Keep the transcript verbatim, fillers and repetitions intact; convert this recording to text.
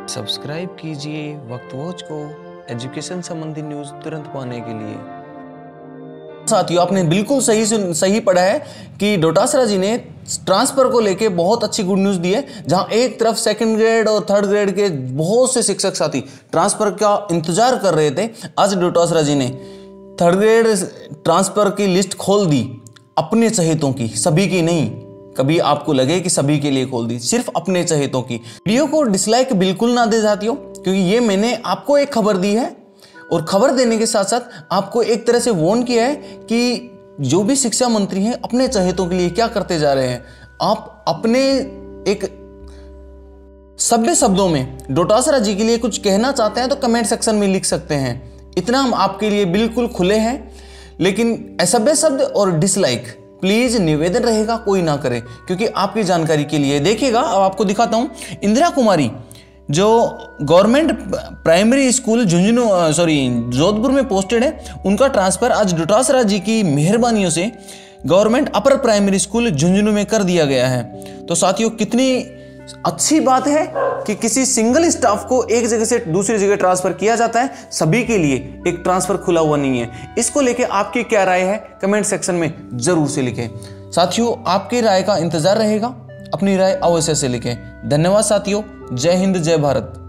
Subscribe कीजिए वक्त watch को एजुकेशन संबंधी न्यूज़ तुरंत पाने के लिए। साथियों, आपने बिल्कुल सही से सही पढ़ा है कि डोटासरा जी ने ट्रांसफर को लेके बहुत अच्छी गुड न्यूज़ दी है। जहां एक तरफ सेकंड ग्रेड और थर्ड ग्रेड के बहुत से शिक्षक साथी ट्रांसफर का इंतजार कर रहे थे, आज डोटासरा जी ने थर्ड ग्रेड ट्रांसफर की लिस्ट खोल दी अपने चहेतों की, सभी की नहीं। कभी आपको लगे कि सभी के लिए खोल दी, सिर्फ अपने चहेतों की। वीडियो को डिसलाइक बिल्कुल ना दे साथियों, क्योंकि ये मैंने आपको एक खबर दी है और खबर देने के साथ साथ आपको एक तरह से वार्न किया है कि जो भी शिक्षा मंत्री हैं अपने चहेतों के लिए क्या करते जा रहे हैं। आप अपने एक सभ्य शब्दों में डोटासरा जी के लिए कुछ कहना चाहते हैं तो कमेंट सेक्शन में लिख सकते हैं। इतना हम आपके लिए बिल्कुल खुले हैं, लेकिन असभ्य शब्द और डिसलाइक प्लीज निवेदन रहेगा कोई ना करे, क्योंकि आपकी जानकारी के लिए। देखिएगा, अब आपको दिखाता हूं। इंदिरा कुमारी जो government primary school Jhunjhunu sorry Jodhpur में पोस्टेड है, उनका ट्रांसफर आज डोटासरा जी की मेहरबानियों से government upper primary school Jhunjhunu में कर दिया गया है। तो साथियों, कितनी अच्छी बात है कि किसी सिंगल स्टाफ को एक जगह से दूसरी जगह ट्रांसफर किया जाता है, सभी के लिए एक ट्रांसफर खुला हुआ नहीं है। इसको लेके आपकी क्या राय है कमेंट सेक्शन में जरूर से लिखें। साथियों, आपकी राय का इंतजार रहेगा, अपनी राय अवश्य से लिखें। धन्यवाद साथियों, जय हिंद जय भारत।